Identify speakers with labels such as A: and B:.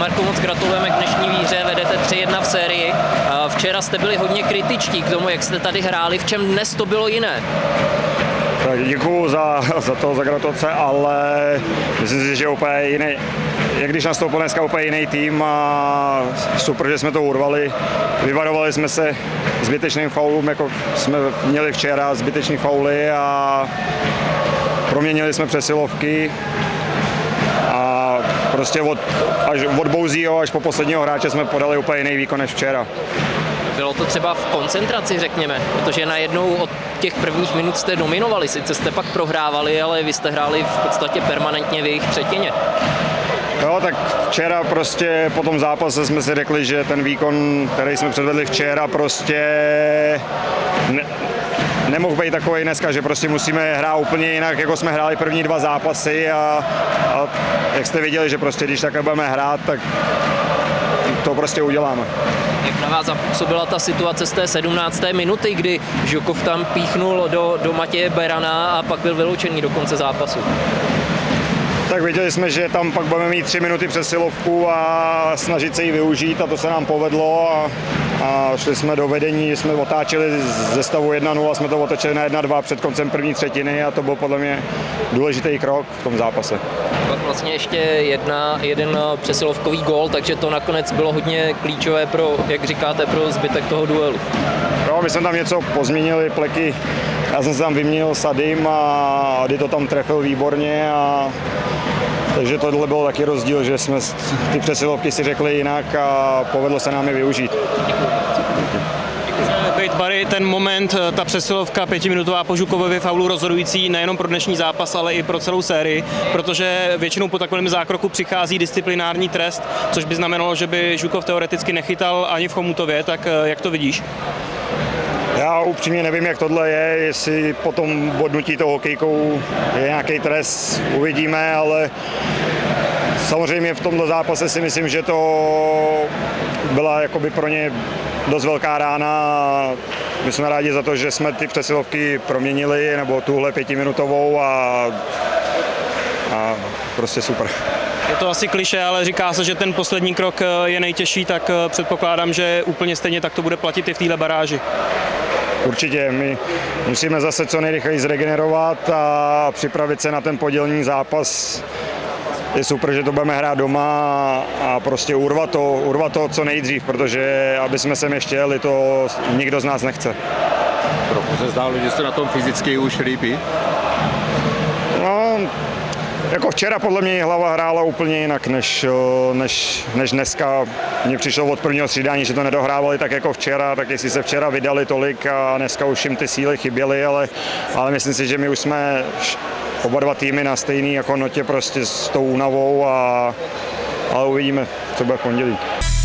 A: Marko, moc gratulujeme k dnešní výhře, vedete 3-1 v sérii. Včera jste byli hodně kritičtí k tomu, jak jste tady hráli, v čem dnes to bylo jiné?
B: Tak děkuju za gratulace, ale myslím si, že je úplně jiný. Jak když nastoupil dneska úplně jiný tým a super, že jsme to urvali. Vyvarovali jsme se zbytečným faulům, jako jsme měli včera zbytečný fauly a proměnili jsme přesilovky. A prostě od Bouzího až po posledního hráče jsme podali úplně jiný výkon než včera.
A: Bylo to třeba v koncentraci, řekněme, protože najednou od těch prvních minut jste dominovali, sice jste pak prohrávali, ale vy jste hráli v podstatě permanentně v jejich třetině.
B: Jo, tak včera prostě po tom zápase jsme si řekli, že ten výkon, který jsme předvedli včera, prostě nemohl být takový dneska, že prostě musíme hrát úplně jinak, jako jsme hráli první 2 zápasy a jak jste viděli, že prostě když takhle budeme hrát, tak to prostě uděláme.
A: Jak na vás zapůsobila ta situace z té 17. minuty, kdy Žukov tam píchnul do Matěje Berana a pak byl vyloučený do konce zápasu?
B: Tak viděli jsme, že tam pak budeme mít 3 minuty přesilovku a snažit se ji využít a to se nám povedlo a šli jsme do vedení, jsme otáčeli ze stavu 1-0, jsme to otočili na 1-2 před koncem první třetiny a to byl podle mě důležitý krok v tom zápase.
A: Pak vlastně ještě jeden přesilovkový gól, takže to nakonec bylo hodně klíčové pro, jak říkáte, pro zbytek toho duelu.
B: Jo, my jsme tam něco pozměnili, pleky, já jsem se tam vyměnil Sadim a Ady to tam trefil výborně takže tohle byl taky rozdíl, že jsme ty přesilovky si řekli jinak a povedlo se nám je využít.
C: Bejt Bary, ten moment, ta přesilovka 5minutová po Žukovově faulu rozhodující nejenom pro dnešní zápas, ale i pro celou sérii, protože většinou po takovém zákroku přichází disciplinární trest, což by znamenalo, že by Žukov teoreticky nechytal ani v Chomutově, tak jak to vidíš?
B: Já upřímně nevím, jak tohle je, jestli po tom bodnutí toho hokejkou je nějaký trest, uvidíme, ale samozřejmě v tomto zápase si myslím, že to byla jakoby pro ně dost velká rána. My jsme rádi za to, že jsme ty přesilovky proměnili, nebo tuhle 5minutovou a prostě super.
C: Je to asi klišé, ale říká se, že ten poslední krok je nejtěžší, tak předpokládám, že úplně stejně tak to bude platit i v téhle baráži.
B: Určitě, my musíme zase co nejrychleji zregenerovat a připravit se na ten podílný zápas. Je super, že to budeme hrát doma a prostě urvat to co nejdřív, protože aby jsme sem ještě jeli, to nikdo z nás nechce.
D: Trochu se zdálo, že jste na tom fyzicky už lípí?
B: No, jako včera podle mě hlava hrála úplně jinak než dneska. Mně přišlo od prvního střídání, že to nedohrávali tak jako včera, tak jestli se včera vydali tolik a dneska už jim ty síly chyběly, ale myslím si, že my už jsme oba dva týmy na stejný jako notě prostě s tou únavou ale uvidíme, co bude v pondělí.